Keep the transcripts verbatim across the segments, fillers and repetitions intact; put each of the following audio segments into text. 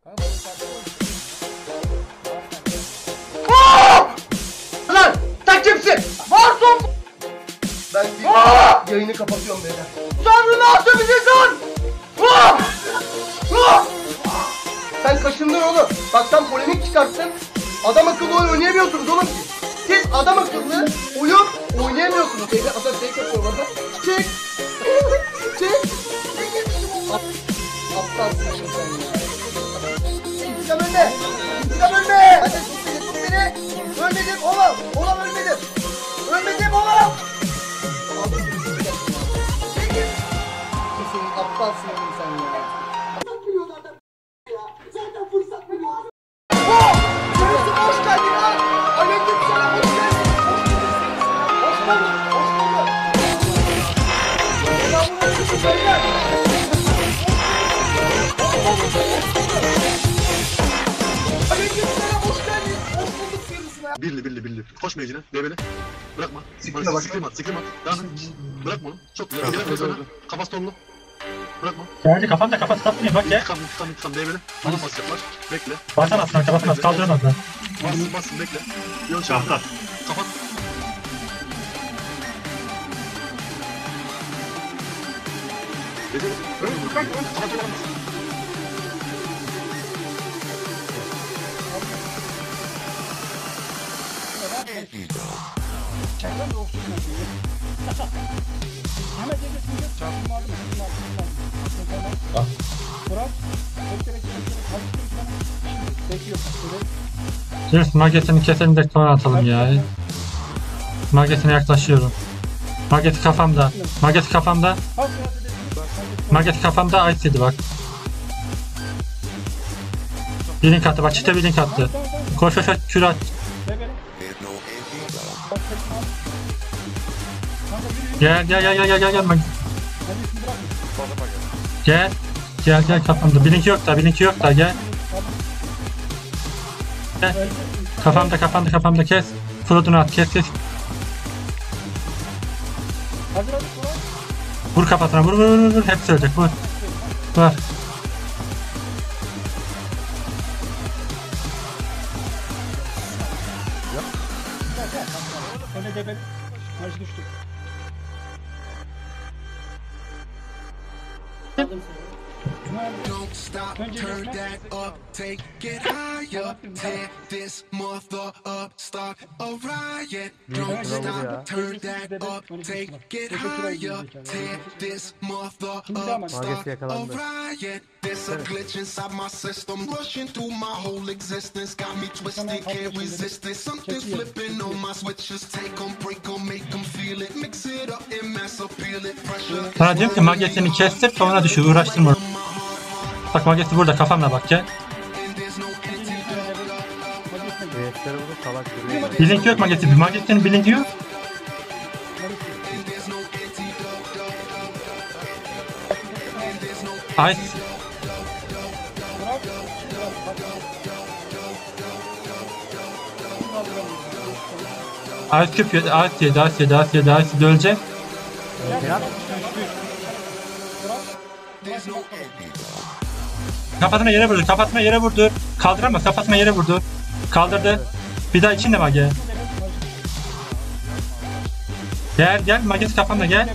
Lan sen kimsin? Varsın. Ben bir yayını kapatıyorum beyler. Tanrı ne yaptı bize lan? Sen kaşındın oğlum. Bak sen polemik çıkarttın. Adam akıllı oyun oynayamıyorsunuz oğlum. Siz adam akıllı oyun oynayamıyorsunuz. Beyler adam tek yapıyor orada. Çek. Çek. Aptalsın sen ya. İntikam ölme. İntikam ölme. Hadi tut beni tut beni. Ölmedim oğlum. Oğlum ölmedim. Ölmedim oğlum. Kesin aptalsın oğlum sen ya. Fırsat biliyorlar da ya. Zaten fırsat biliyorlar. Oh! Görüyorsun hoş geldin lan. Aleyküm selam hoş geldin. Hoş bulduk. Hoş bulduk. Selamun aleyküm beyler. Aleyküm selam hoş geldin. Hoş bulduk diyorsun ya. Birli birli birli. Koş mecine. Develi. Bırakma. Sikine bak. Siklim at. Siklim at. Devam et. Bırakma onu. Çok güzel. Gelen kız öyle. Kafası tonlu. Bırakma. Geldi kafamda kafası katmıyor bak ya. İntikam intikam intikam. Develi. Bana basacaklar. Bekle. Basamazsın kafasına kaldıramazlar. Bassın bassın bekle. Yön çabuk. Şahtar. Kapat. Gece. Kapat olamaz. James magetini keselim de sonra atalım ya. Magetine yaklaşıyorum. Mageti kafamda. Mageti kafamda. Mageti kafamda Ice'ydi bak. Bilink attı bak çite bilink attı. Koş koş koş kür at. Gel gel gel gel gel gel gel. Gel. Gel gel kafamda. Bilink yok da bilink yok da gel. Gel. Kafamda kafamda kafamda kes. Frodunu at kes kes. Vur kafasına vur vur vur vur. Hepsi ölecek vur. Vur. Don't stop, turn that up, take it higher, tear this mother up, start a riot. Don't stop, turn that up, take it higher, tear this mother up, start a riot. There's a glitch inside my system, rushing through my whole existence, got me twisted, can't resist it. Something's flipping on my switches, take them, break them, make them feel it, mix it up and mass appeal it. Pressure. Sana diyorum ki magetini kestir sonra düşür uğraştırma. Bak mageti burada kafamda bak gel. Bilink yok mageti. Magetinin bilinki yok. Ice. Ice küp yedi. Ice yedi. Ice yedi. Ice yedi. Ice yedi. Ölecek. Kafasına yere vurdu. Kafasına yere vurdu. Kaldıramaz. Kafasına yere vurdu. Kaldırdı. Bir daha içinde mage. Gel gel. Magesi kafamda gel.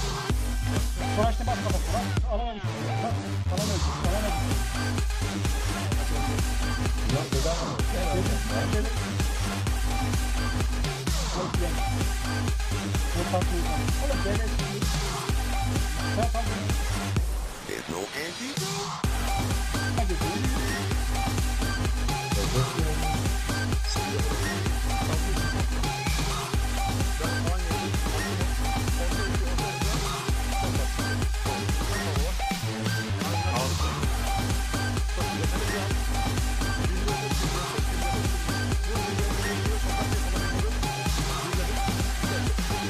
There's no antidote.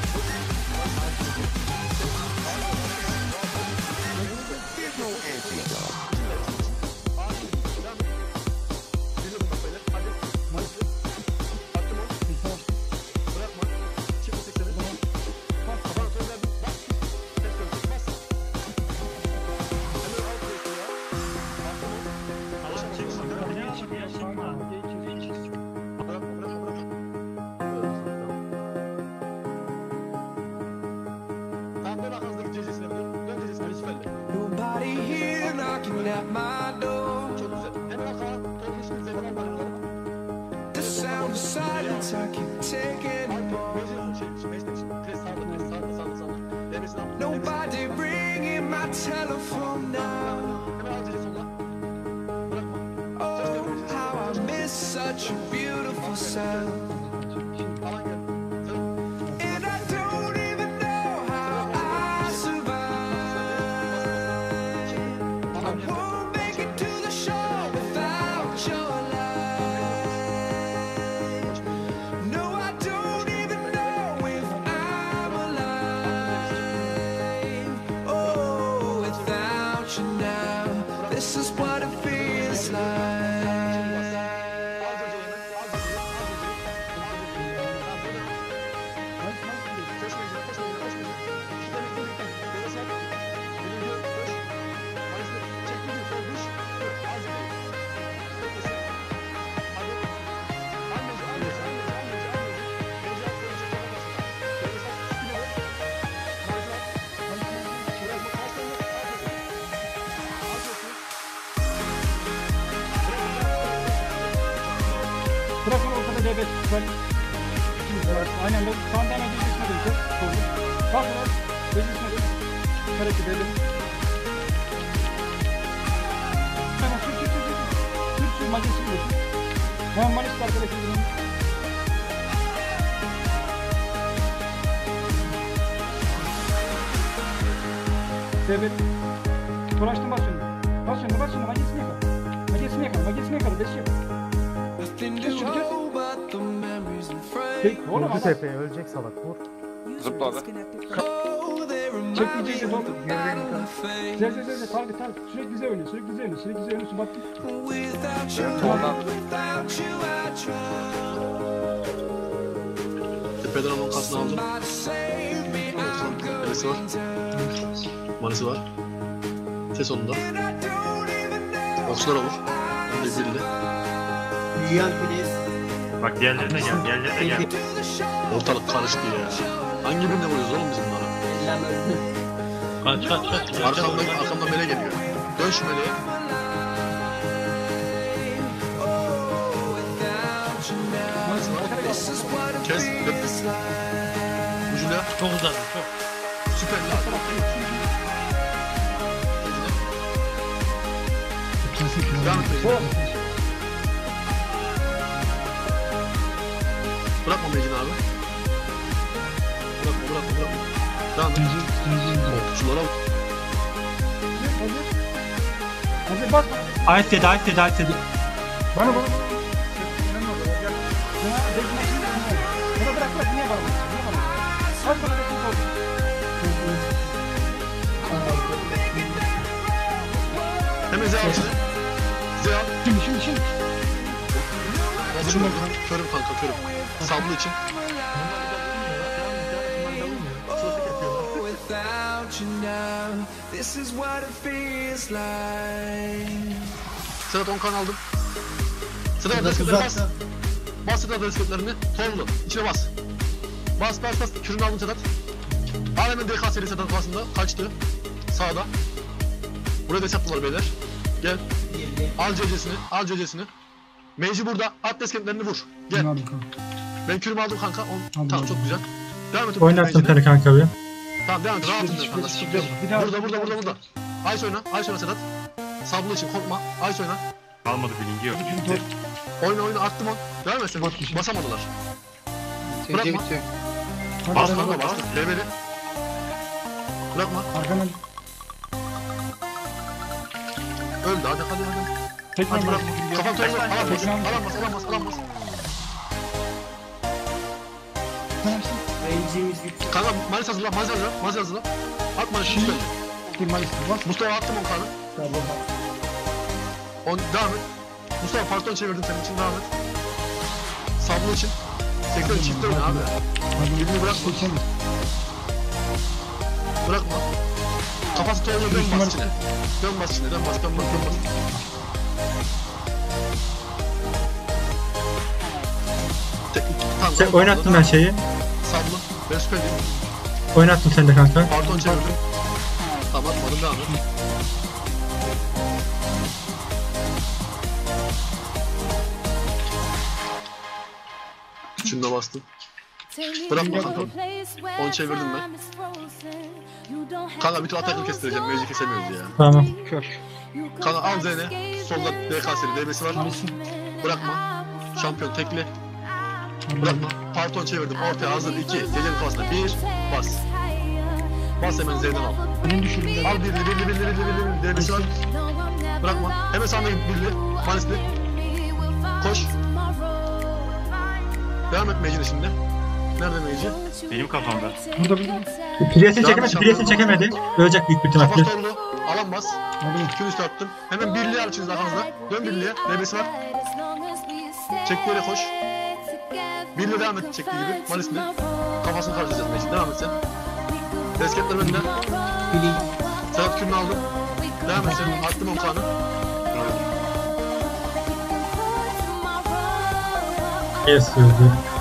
There's no antidote. at my door. Çok güzel. Hemen arkaya. Tolga şimdi Zeynep'e bakıyorum. The sound of silence, I can't take it anymore. Nobody ringing my telephone now. Oh, how I miss such a beautiful sound. And I don't even know how I survive. I won't make it to the shore without your light. No, I don't even know if I'm alive. Oh, without you now, this is what it feels like. Bırakın ortada D beş. Ben... Aynen ben sandalye dizisine döneceğiz. Bak lan. Dizisine dön. Hareket edelim. Hemen sür sür sür sür. Sür sür magesini de sür. Hemen Manis'le arkadaşlar gidelim. D beş. Uğraştım bas şimdi. Bas şimdi bas şimdi magesini yakar. Magesini yakar. Magesini yakar. Beş yakar. Nothing to hold but the memories and frames. Tek oğlum Vurdu adam. tepeye ölecek salak vur. Zıpladı. Oh, they remind Çekmeyecek me de of the battle I faced. Güzel güzel güzel target target. Sürekli bize oynuyor. Sürekli bize oynuyor. Sürekli bize oynuyor. Subattı. Without you, Soldan. without you, I try. Tepeden onun kasını aldım. Somebody save me, I'm Neresi var? going down. Manisi var. Ses onunda. And I don't even know Okçular olur. Bir de zilli. Yiyen filiz. Bak diğerlerine gel, diğerlerine gel. to the shore. Ortalık karıştı ya. Hangi birine vuruyoruz oğlum biz bunlara? Kaç kaç kaç. Arkamda, arkamda mele geliyor. Dön şu meleğe. Oh, without you now, this is what it Kes. feels like. Ucuyla. Çok uzadı çok. Süper lan. Devam et. Bırakma Mecin abi. Bırakma bırakma bırakma. Devam et. Okçulara bak. Hazır. Hazır bas. Ayet dedi, ayet dedi, ayet dedi. Bana bana bana. Ya bekle şimdi. Bana bırak bırak. Niye bana? Niye bana? Bas bana bekle. Hemen Z al sizi. Z al. Şimdi şimdi şimdi. Hazır mı? Körüm kanka körüm. Sablı için. Oh, without you now, this is what it feels like. Sedat on kan aldım. Sedat adresletlerini bas. Bas Sedat adresletlerini. Torlu. İçine bas. Bas bas bas. Kürünü aldım Sedat. Al hemen D K seri Sedat basında. Kaçtı. Sağda. Buraya da hesaplılar beyler. Gel. Al C C'sini. Al C C'sini. Meci burada. At deskentlerini vur. Gel. Ben kürümü aldım kanka. On... Tamam çok güzel. Devam et. Oynattım seni kanka bir. Tamam devam et. Rahatım ben kanka. Sıkıntı yok. Burada burada burada burada. Ayş oyna. Ayş oyna Sedat. Sablı için korkma. Ayş oyna. Almadı bilingi yok. Oyna oyna arttım on. Devam et sen. Basamadılar. Sence Bırakma. bitiyor. Bas kanka bas. Lebeli. Bırakma. Arkadan Öldü hadi hadi hadi. tekrar Hadi bırakma. Kafam torlu. Tekrar- Alamaz. tekrar- Alamaz alamaz alamaz. Kanka Manis hazırla. Manis hazırla. Manis hazırla. At Manis'i Mustafa. Kim Manis'ti bas. Mustafa attım on kanı. On devam et. Mustafa parton çevirdim senin için devam et. Sablı için. Sektör çifte oyna abi. Birini bırakma. Bırakma. Kafası torlu dön bas içine. Dön bas içine. Dön bas dön bas dön bas. Tek, tamam, Şey, tamam, oynattım tamam. ben şeyi. Sablı. Ben süper değilim. Oynattım seni de kanka. Pardon çevirdim. Tamam atmadım devam et. Şunu da bastım. Bırakma kanka. Onu çevirdim ben. Kanka bir tur atakını kestireceğim. Mevzi kesemiyoruz ya. Tamam. Kör. Kanka al Z'ne. Solda D K seri D B'si var. Malis'in. Bırakma. Şampiyon tekli. Bırakma. Parton çevirdim. Ortaya hazır iki. Gecenin kafasına bir. Bas. Bas hemen Z'den al. Benim düşürüm. Al birli birli birli birli birli. D B'si var. Bırakma. Hemen sağına git birli. Malisli. Koş. Devam et Mecine şimdi. Nerede Mecine? Benim kafamda. Burada bir. Priyesini çekemedi. Priyesini çekemedi. Ölecek büyük bir ihtimalle. Kafası torlu. Alan bas. iki üstü attım. Hemen birliğe al içiniz arkanızda. Dön birliğe. D B'si var. Çektiği yere koş. Birliğe devam et çektiği gibi. Malisli. Kafasını karşılayacağız Mecine. Devam et sen. Desketler önünde. Serhat kürünü aldım. Devam et sen. Attım on kanı. Yes sözü.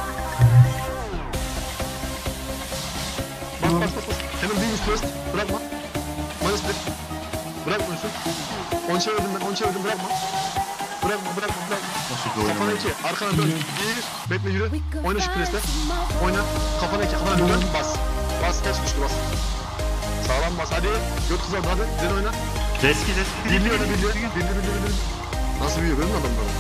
Bas bas bas bas. Hemen bir üst first. Bırakma. Manis bir. Bırakmıyorsun. On çevirdim ben. On çevirdim. Bırakma. Bırakma bırakma bırakma. Nasıl doğru? Kafana iki. Arkana dön. Bir. Bekle yürü. Oyna şu presle. Oyna. Kafana iki. Kafana bir dön. Bas. Bas. Ters düştü bas. Sağlam bas. Hadi. Göt kızardı hadi. Sen oyna. Reski reski. Birliği oyna birliği. Birliği birliği birliği. Nasıl büyüyor görüyor musun adamları?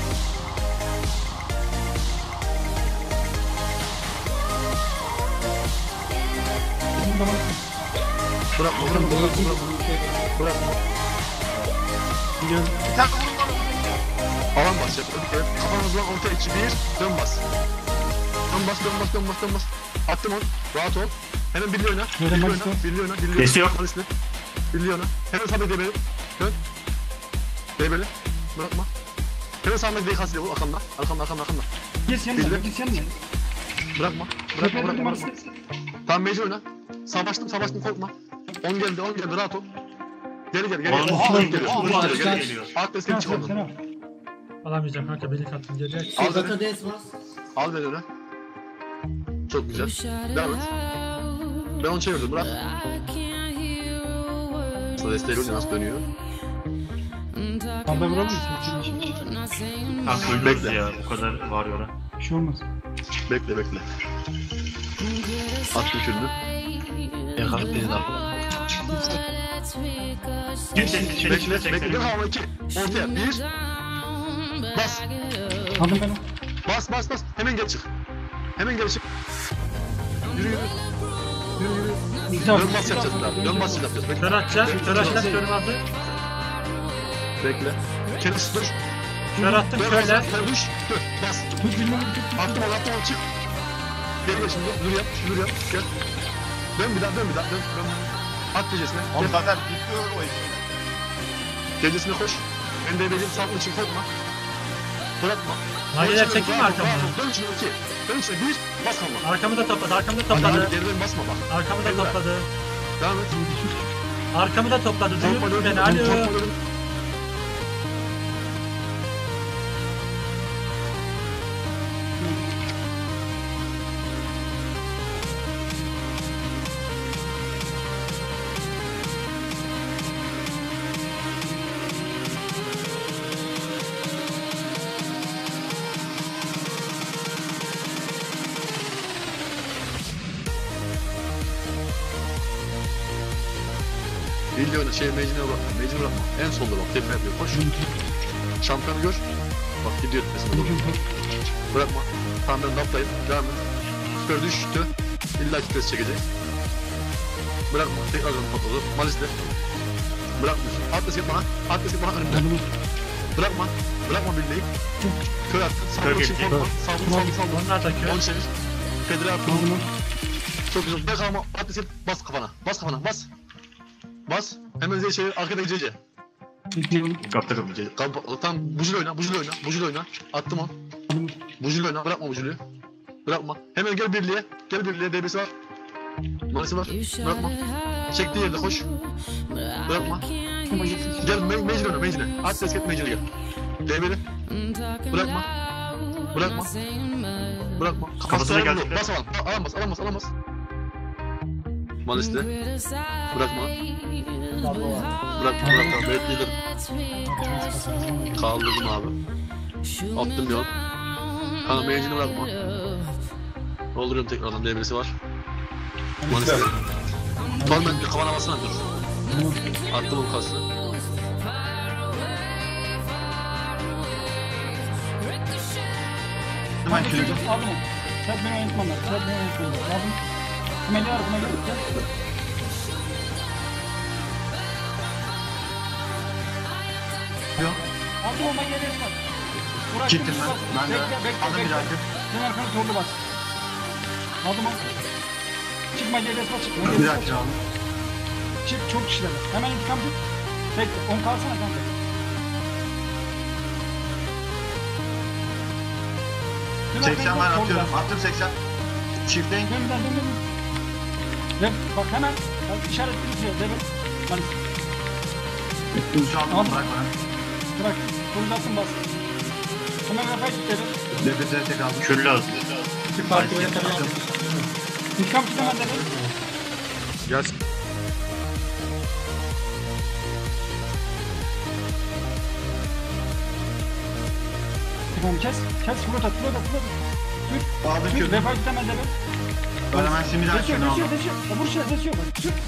Bırakma bırakma bırakma bırakma. Bırakma. Biliyorum. Alan bas yap. Evet. Kafanızdan ortaya içi bir. Dön bas. Dön bas dön bas dön bas dön bas. Attım on. Rahat ol. Hemen birliği oyna. Nerede Birliği Malis oyna. var? Birliği oyna. Birliği oyna. Birliği yok. Malisli. Birliği oyna. Hemen sağda debeli. Dön. Debeli. Bırakma. Hemen sağda D K sile bu arkamda. Arkamda arkamda arkamda. Git yanına. Bildim. Git yanına. Bırakma. Bırakma bırakma. bırakma. Tamam mecbur oyna. Savaştım savaştım korkma. on geldi on geldi rahat ol. Geri gel geri gel. Oğlum, Aa, oğlum, geliyor. oğlum, Geliyor, oğlum, geliyor. geliyor. Alt destek çık Sen oradan. al. Alamayacağım kanka. Birlik attım. Geliyor. Al beni. Al beni öyle. Çok güzel. Devam et. Ben onu çevirdim bırak. Sana desteği görünce nasıl dönüyor? Arda vuralım mı? Kanka ölürüz Bekle. ya. Bu kadar var yola. Bir şey olmaz. Bekle bekle. Attım şunu. Yakalım beni daha. Bekle bekle. Bekle. Bir hava iki. Ortaya. Bir. Bas. Aldım ben o. Bas bas bas. Hemen gel çık. Hemen gel çık. Yürü yürü. Yürü yürü. Güzel. Dön bas yapacağız daha. Dön bas yapacağız. Bekle. Kör atacağız. Kör atacağız. Körüm aldı. Bekle. Kendisi dur. Kör attım. Dön Körler. bas. Dön düş. Dur. Bas. Tut bilmem tut. Attım onu attım onu çık. Gel gel şimdi. Dur yap. Dur yap. Gel. Dön bir daha dön bir daha. Dön. Dön. At gecesine. Oğlum Gel. zaten bitiyor o iş. Gecesine koş. Ben de benim sağlık için korkma. Bırakma. Nagiler Dön çekeyim mi rahat ol, arkamdan? rahat ol. Dön içine iki. Dön içine bir. Bas kalma. Arkamı da topladı. Arkamı da Hadi topladı. hadi geriden basma bak. Arkamı da Emre. topladı. Devam et. Arkamı da topladı. Duyuyor Topla musun dön. beni? Alo. Topla dön. Bildi oyna şey mecine bırakma. Mecine bırakma. En solda bak. Tepe yapıyor. Koş. Şampiyonu gör. Bak gidiyor tepesine doğru. Bırakma. Tamam ben daptayım. Devam et. Süper düştü. İlla ki pres çekecek. Bırakma. Tekrar canı patladı. Malis'le. Bırakmıyorsun. At desek bana. At desek bana önümden. Bırakma. Bırakma bildiği. Kör attın. Saldır için geçecek. korkma. Saldır saldır saldır. Onlar da kör. On çevir. Pedri attın. Aldım o. Çok güzel. Bırak ama at desek bas kafana. Bas kafana. Bas. Bas. Hemen zey çevir. Arkada gideceği. Bekliyorum. Kapta kapı. Kamp tam bujul oyna, bujul oyna, bujul oyna. Attım on. Bujul oyna, bırakma bujulu. Bırakma. Hemen gel birliğe. Gel birliğe. D B'si var. Manisi var. Bırakma. Çektiği yerde koş. Bırakma. Ama gitsin. Gel me mecil oyna, mecile. At desket mecile gel. D B'li. Bırakma. Bırakma. Bırakma. Kafasına Kafasına geldi. bas alan. Alamaz, alamaz, alamaz. Malis'te. Bırakma. Bırakma, bırakma. Bekledim. Kaldırdım abi. Attım yol. Kanka meyacını bırakma. Dolduruyorum tekrardan, devresi var. Manis'te. Tamam ben bir kavan havasına dur. Attım o kası. Hemen kürüdüm. Aldım onu. Sen beni oynatman lazım. Sen beni oynatman lazım. Aldım. Kumeli var, kumeli var. Yok. Aldım o magiye resmi var. Uğraştım. Çıktım ben. Ben de Bekle, bekle, aldım bir bekle. dakika. Sen arkana torlu bas. Aldım onu. Çık magiye resmi çık. Magiye Bir resmi dakika aldım. çık. Çok kişiler var. Hemen intikam tut. Bekle. on kalsana kanka. Dön seksen arkana, ben torlu atıyorum. bas. Attım seksen. Çiftleyin. Dön dön dön dön. Ve bak hemen bak, işaretli şey. Evet. Hadi Üç aldım. Aldım. Bırak bana. bırak. Kurularsın bas. Hemen kafayı tut evet. Defetleri tek aldım. Küllü az. İntikam tut hemen evet. Gelsin. İntikam kes. Kes. Flut at. Flut at. Flut at. Sür. Aldım Sür. kürünü. Vefayı tut hemen evet. Böyle ben simüler Desiyor. kürünü Desiyor. aldım. Desiyor. Ya vur şuna. Desiyor. Bak. Sür.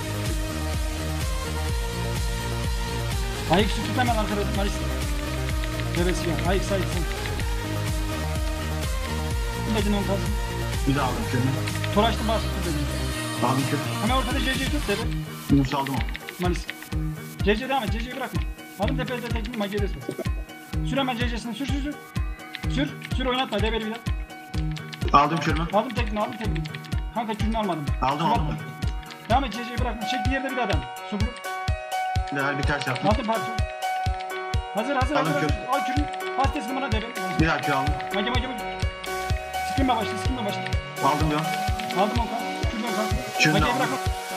Ayık su tut hemen arkada. Maris. Devesi gel. Ayık sayık sen. Medine on kalsın. Bir daha aldım kürünü. Toraştın bas tut dedin. Aldım kürünü. Hemen ortada C C'yi tut dedi. Yunus aldım o. Manis. C C devam et. C C'yi bırakma. Alın tepede teknik magiye resmi. Sür hemen C C'sini. Sür sür sür. Sür. Sür oynatma. Debeli bir daha. Aldım kürünü. Aldım tekniği. Aldım tekniği. Kanka kürünü almadım. Aldım Sür aldım. atma. Devam et. C C'yi bırakma. Çektiği yerde bir adam. Subru. Değer bir ters yaptım. Aldım parça. Hazır hazır Aldım hazır. kür. Al kürünü. Bas teslim bana debeli. Bir daha kür aldım. Magi magi magi. Sıkınma başla. Sıkınma başla. Aldım bir on. Aldım o kan. Kürünü o kan. Kürünü Magiye aldım. bırakma.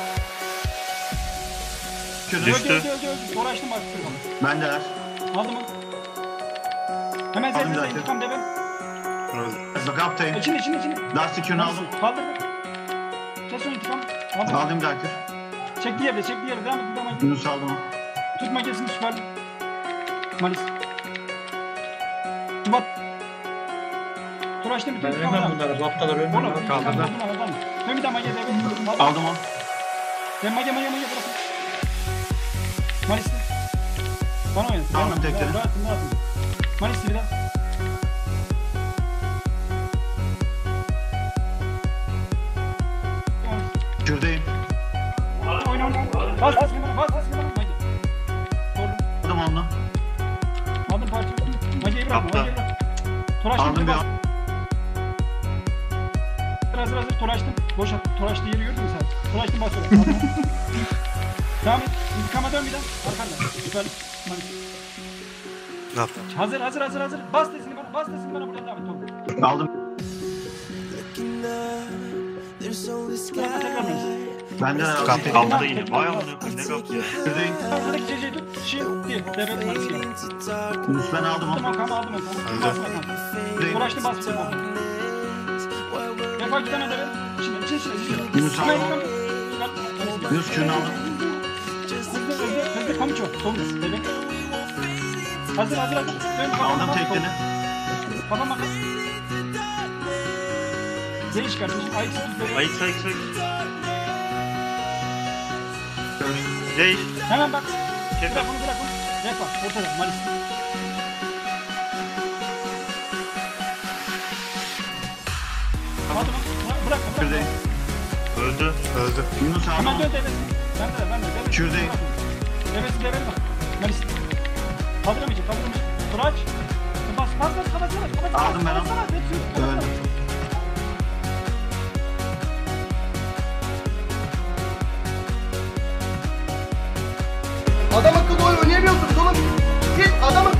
Kürünü. Düştü. Öldü öldü öldü öldü. Uğraştım bak. Kürünü. Ben de ver. Aldım onu. Hemen Aldım zeytinle zaten. intikam debe. Bak aptayım. İçine içine içine. Lastik kürünü aldım. Kaldır. Kes o intikam. Aldım. Aldım bir daha kür. Çekti yerde çekti yerde. Devam et. Devam et. Yunus aldım o. Tut makinesini süper. Malis. Tubat. Turaştı bütün intikam. Ben bunları. Laptalar önüne. Oğlum. Kaldırdı. Dön bir daha magiye debe. Aldım o. Ben magiye magiye magiye bırakın. Malis'te. Bana oynat. Aldım tekleri. Rahatım rahatım. Malis'te bir daha. Kürdeyim. Oyna oyna. Bas bas bas bas bas. Magi. Doğru. Aldım onu. Aldım parça. Magi'yi bırakma. Kapta. Magi'yi bırak. Toraştım. Aldım bir bas. on. Hazır hazır toraştım. Boş at. Toraştığı yeri gördün mü sen? Toraştım bas oraya. Aldım. Devam et. İntikama dön bir daha. Arkanda. Süper. Magi. Hazır hazır hazır hazır. Bas desini bana. Bas desini bana. Buradan devam et. Doğru. Aldım. Tekrar tekrar Malis. Ben de ver. Aldım. Kaptı kaldı yine. Vay amına koyayım ne kaptı ya. Kürdeyim. Arkadaki C C'yi tut. Şimdi bir. Devlet Malis gel. Yunus ben aldım Aldım o. o kan aldım o kan. Bas bakalım. Kürdeyim. Uğraştım bas bir tane. Defa iki tane de ver. İçine içine içine. içine. Yunus Hemen aldım. yıkan. Süper. Yunus kürünü aldım. Hızlı hızlı hızlı komuço. Komuç. Devlet. Hazır hazır hazır. Dön kafana Aldım bas. tekini. Kafama bak. Değiş kardeşim. Ayık sütü devlet. Ayık sayık sayık. Değiş. Hemen bak. Çek. Bırak onu bırak onu. Defa. Ortada. Malis. Hadi bak. Bırak bırak. Kürdeyim. Öldü. Öldü. Yunus aldım. Hemen dön devlet. Ben de ben de. Devlet. Kürdeyim. Devlet devlet bak. Malis. Kaldıramayacak kaldıramayacak. Turaç. Bas bas bas kafasına bas. Kafasına bas. Aldım ben onu. Kafasına bas. Hepsi yok. Kafasına Öldü. bas. Adam akıllı oyun oynayamıyorsunuz oğlum. Siz adam akıllı